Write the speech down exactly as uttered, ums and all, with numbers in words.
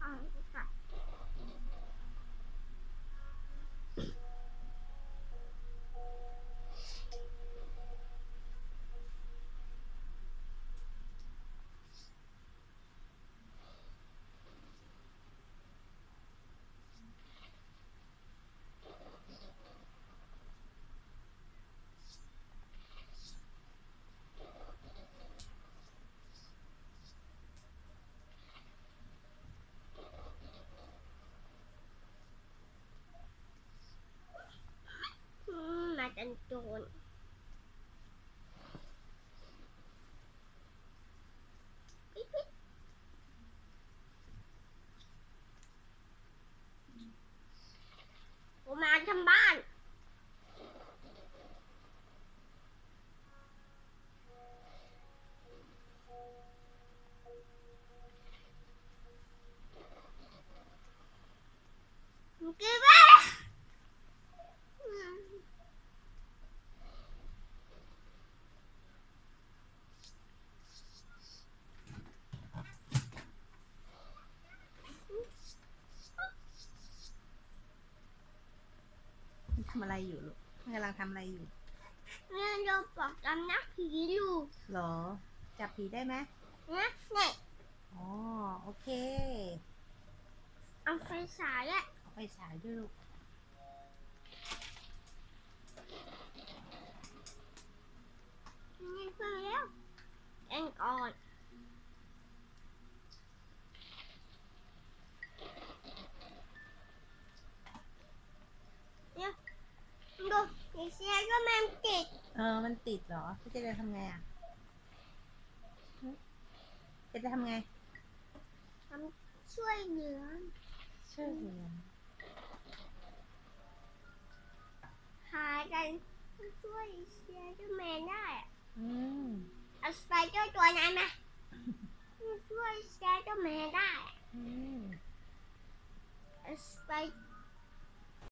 อ่าค่ะอืมมาจันโจรปิ๊ดปิ๊ดผมมาทำบ้านมันคือบ้านอืมทำอะไรอยู่ลูกกำลังทำอะไรอยู่เรื่องเราบอกจำนักผีอยู่หรอจับผีได้ไหมนะเนี่ยอ๋อโอเคเอาไฟฉายอะเอาไปฉายด้วยลูกนี่เพิ่งแล้วเอ็นก่อนเนี่ยดูอีเสียก็มันติดเออมันติดเหรอพี่เจะทำไงอ่ะหึเจะทำไงทำช่วยเหลือช่วยเหลือหากันช่วยเสียก็แมนได้อะอืมเอาสไปเดอร์ตัวนั้นมาช่วยเสียก็แมนได้อะอืมเอาสไป